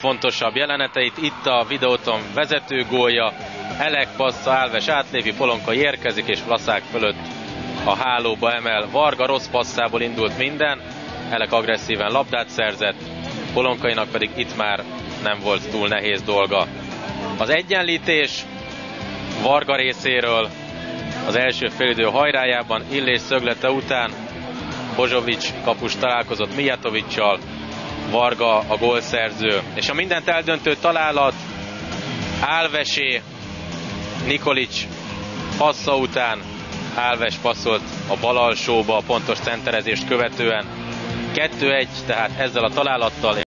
Fontosabb jeleneteit, itt a videóton vezető gólja, Elek passza, Alves átlépi, Polonkai érkezik és Vlaszák fölött a hálóba emel. Varga rossz passzából indult minden, Elek agresszíven labdát szerzett, Polonkainak pedig itt már nem volt túl nehéz dolga. Az egyenlítés Varga részéről az első félidő hajrájában, Illés szöglete után Bozsovics kapus találkozott Mijatovićsal, Varga a gólszerző, és a mindent eldöntő találat Alvesé, Nikolić passza után Alves passzolt a bal alsóba a pontos centerezést követően. 2-1, tehát ezzel a találattal